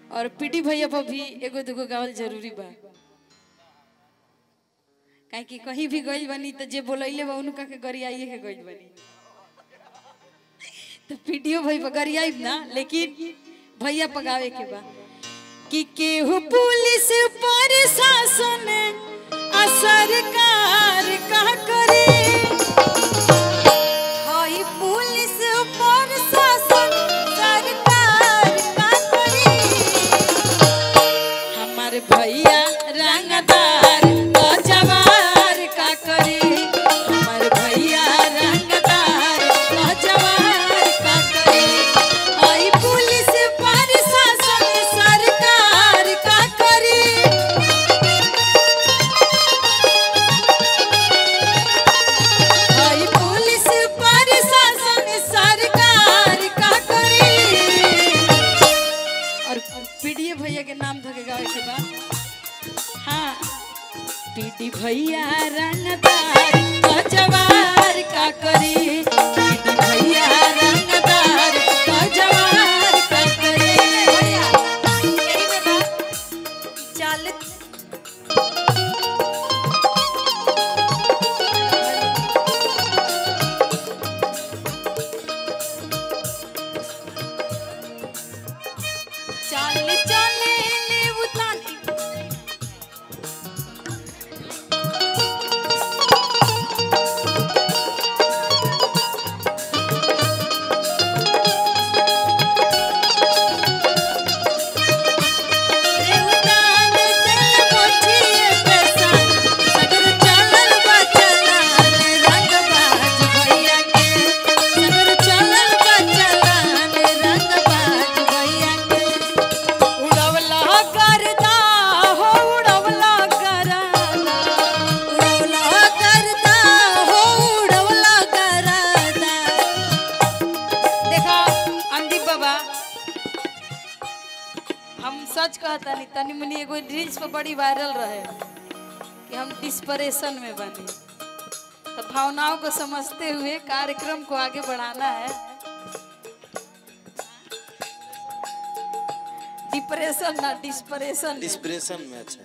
और पीटी भैया पर भी एगो दुगो गावल जरूरी बा काहे कि कहीं भी गइल बनी तो जे बोलैले बा उनका के गरियाइए के गइल बनी तो पीटीओ भाई पर गरियाई ना लेकिन भैया पगावे के बा कि केहू पुलिस प्रशासन आ सरकार का करे हाई पुलिस प्रशासन सरकार का करे हमारे भैया रंगदार का जवार का करे हमारे भैया रंगदार का जवार का करे हाई पुलिस प्रशासन सरकार का करे भैया के नाम धके गावे के बा हाँ पीटी भैया रंगदार का जवार का करे पीटी भैया रंगदार का जवार का करे यही में बा चल चल चले ले उतानी हम सच कहता नहीं तनी मनी एगो रील्स पर बड़ी वायरल रहे कि हम डिस्परेशन में बने तो भावनाओं को समझते हुए कार्यक्रम को आगे बढ़ाना है डिप्रेशन ना डिस्परेशन डिस्परेशन में अच्छा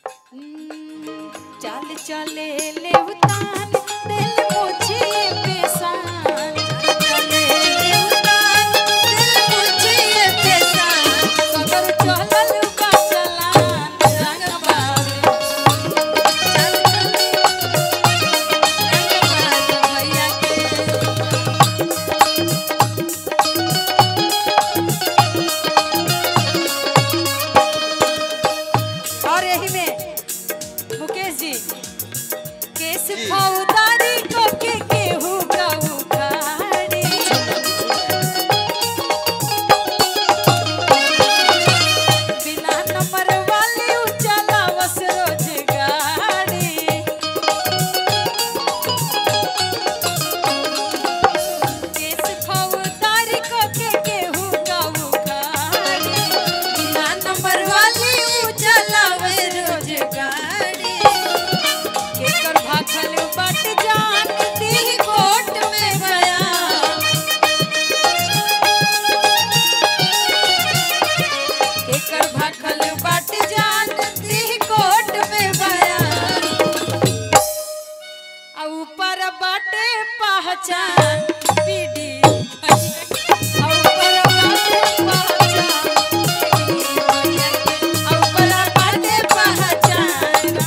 चल चले ले उतान दिल मुझे पेशान चले ले उतान दिल मुझे पेशान सगर चलल बा चलान रंगबाज चल रंगबाज भैया के और यही में मुकेश जी केस फौदारी को के केहू का उखाड़ी बिना नंबर वाली चलावस रोज गाड़ी केस फौदारी को के केहू का उखाड़ी बिना नंबर वाली चलावे रोज गाड़ी केकर भाखल बट जान दी कोर्ट में गया केकर भाखल बट जान दी कोर्ट में गया आ ऊपर बाटे पहचान पीडी आ ऊपर बाटे पहचान आ ऊपर बाटे पहचान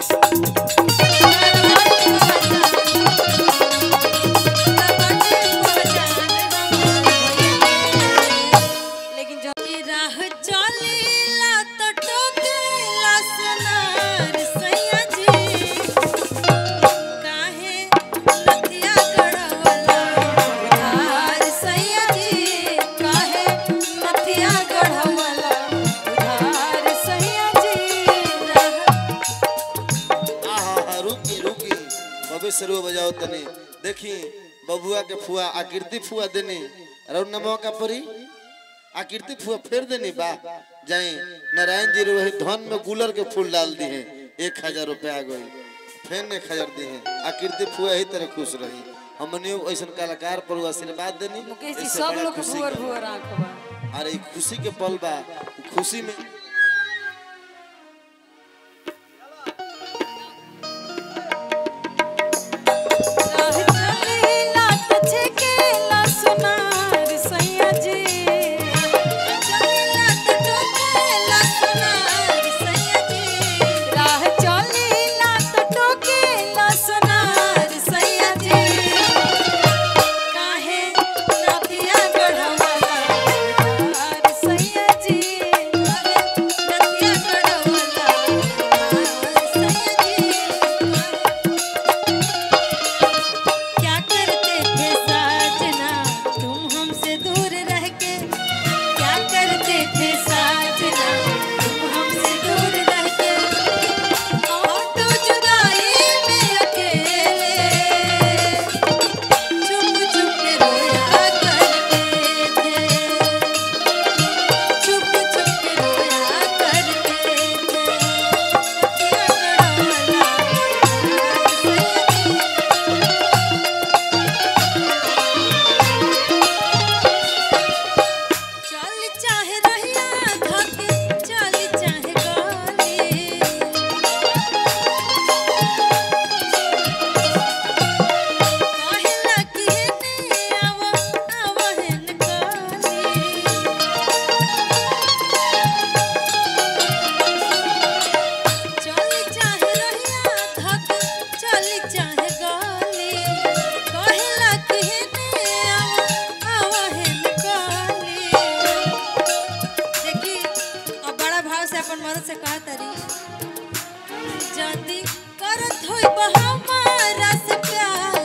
लेकिन जो की राह चलेला तो टोकेला सनार सैया जी काहे नदिया गढ़वला उधार सैया जी काहे नदिया गढ़वला उधार सैया जी आहा रुकी रुकी बबे सरो बजाओ तने देखी बबुआ के फुआ आकृति फुआ देने रौ नमो का परी आकृति फुआ फेर देनी बा जाए नारायण जी रोहि धन में गुलर के फूल डाल दी है 1000 रुपया आ गई फेर 1000 दी है आकृति फुआ ही तरह खुश रही हमने ऐसा कलाकार पर आशीर्वाद देनी मुकेश जी सब लोग भुअर भुअर आंख बा अरे खुशी के पल बा खुशी में से कहा तरी जदी करत होई हमारा से प्यार